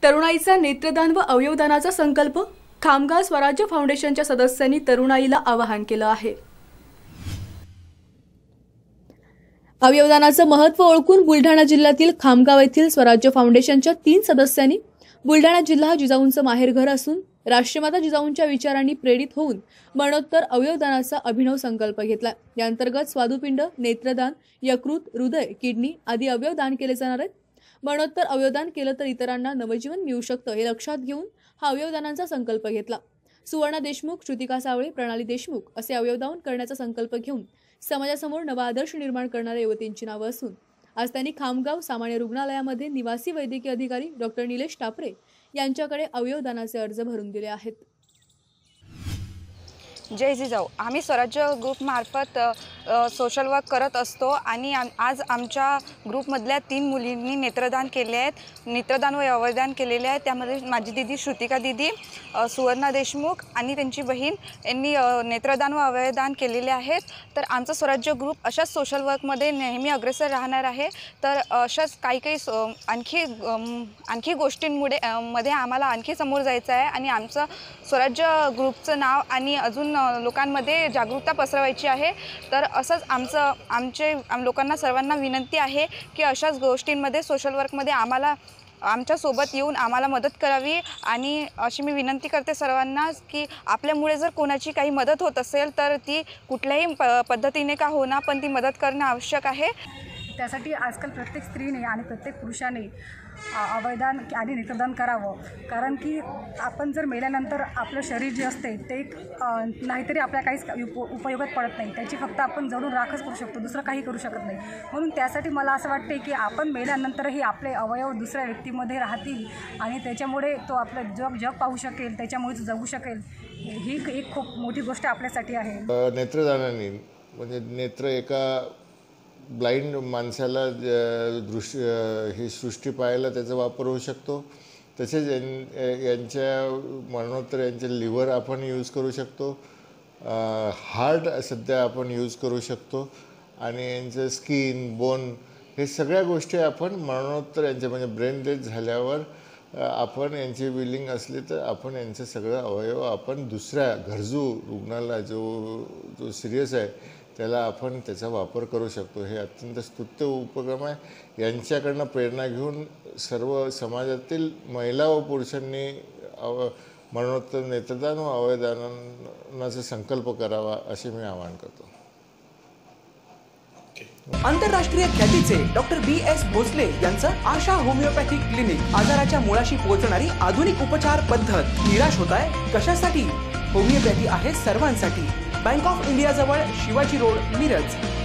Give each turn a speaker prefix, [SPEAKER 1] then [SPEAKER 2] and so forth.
[SPEAKER 1] तरुणाईचा नेत्रदान व अवयवदानाचा संकल्प खामगाव स्वराज्य फाउंडेशनच्या सदस्यांनी तरुणाईला आवाहन केलं आहे। अवयवदानाचं महत्त्व ओळखून बुलढाणा जिल्ह्यातील खामगाव येथील स्वराज्य फाउंडेशनच्या 3 सदस्यांनी बुलढाणा जिल्हा जिजाऊंचं माहेरघर असून राष्ट्रमाता जिजाऊंच्या विचारांनी प्रेरित होऊन मरणोत्तर अवयवदानाचा अभिनव संकल्प घेतला। या अंतर्गत स्वादुपिंड, नेत्रदान, यकृत, हृदय, किडनी आदी अवयव दान केले जाणार आहेत। मरणोत्तर अवयवदान केलं तर इतरांना नवजीवन मिळू शकतं हे लक्षात घेऊन हा अवयवदानाचा संकल्प घेतला। सुवर्णा देशमुख, श्रुतिका सावळे, प्रणाली देशमुख असे अवयवदान करण्याचा संकल्प घेऊन समाजासमोर नवा आदर्श निर्माण करणाऱ्या युवतींची नावं असून आज त्यांनी खामगाव सामान्य रुग्णालयामध्ये निवासी वैद्यकीय अधिकारी डॉक्टर निलेश टापरे यांच्याकडे अवयवदानाचे अर्ज भरून दिले आहेत।
[SPEAKER 2] जय जिजाऊ। आम्ही स्वराज्य ग्रुप मार्फत सोशल वर्क करत असतो आणि आज आमच्या ग्रुपमधल्या 3 मुलींनी नेत्रदान केले आहेत। नेत्रदान व अवयवदान केलेले आहे। त्यामध्ये माझी दीदी श्रुतिका दीदी, सुवर्णा देशमुख आणि त्यांची बहीण यांनी नेत्रदान व अवयवदान केलेले आहेत। तर आमचा स्वराज्य ग्रुप अशाच सोशल वर्कमध्ये नेहमी अग्रेसर राहणार आहे। तर अशाच काही आणखी गोष्टींमुळे मध्ये आम्हाला आणखी समोर जायचं आहे आणि आमचं स्वराज्य ग्रुपचं नाव आणि अजून लोकांमध्ये जागरूकता पसरवायची आहे। तर असंच आमच्या लोकांना सर्वांना विनंती आहे की अशाच गोष्टींमध्ये सोशल वर्कमध्ये आमच्या सोबत येऊन आम्हाला मदत करावी। आणि अशी मी विनंती करते सर्वांना की आपल्यामुळे जर कोणाची काही मदत होत असेल तर ती कुठल्याही पद्धतीने का होना पण ती मदत करणं आवश्यक आहे।
[SPEAKER 3] त्यासाठी आजकाल प्रत्येक स्त्रीने आणि प्रत्येक पुरुषाने अवयवदान आणि नेत्रदान करावं। कारण की आपण जर मेल्यानंतर आपलं शरीर जे असते ते नाहीतरी आपल्या काहीच उपयोगात पडत नाही, त्याची फक्त आपण जळून राखच करू शकतो, दुसरं काही करू शकत नाही। म्हणून त्यासाठी मला असं वाटते की आपण मेल्यानंतरही आपले अवयव दुसऱ्या व्यक्तीमध्ये राहतील आणि त्याच्यामुळे तो आपलं जग पाहू शकेल, त्याच्यामुळे तो जगू शकेल। ही एक खूप मोठी गोष्ट आपल्यासाठी आहे।
[SPEAKER 4] नेत्रदानाने म्हणजे नेत्र एका ब्लाइंड माणसाला ही सृष्टी पाहायला त्याचा वापर होऊ शकतो। तसेच यांच्या मरणोत्तर यांचे लिव्हर आपण यूज करू शकतो, हार्ट सध्या आपण यूज करू शकतो आणि यांचं स्किन, बोन हे सगळ्या गोष्टी आपण मरणोत्तर यांचे म्हणजे ब्रेन डेथ झाल्यावर आपण यांची विलिंग असली तर आपण यांचं सगळं अवयव आपण दुसऱ्या गरजू रुग्णाला जो सिरियस आहे त्याला आपण त्याचा वापर करू शकतो। हे अत्यंत स्तुत्य उपक्रम आहे। यांच्याकडनं प्रेरणा घेऊन सर्व समाजातील महिला व पुरुषांनी मरणोत्तर नेत्रदान व अवयवदानाचा संकल्प करावा असे मी आवाहन करतो।
[SPEAKER 5] आंतरराष्ट्रीय ख्यातीचे डॉक्टर BS भोसले यांचं आशा होमिओपॅथिक क्लिनिक आजाराच्या मुळाशी पोहोचणारी आधुनिक उपचार पद्धत। निराश होताय कशासाठी? होमिओपॅथी आहे सर्वांसाठी। बँक ऑफ इंडिया जवळ शिवाजी रोड, मिरज।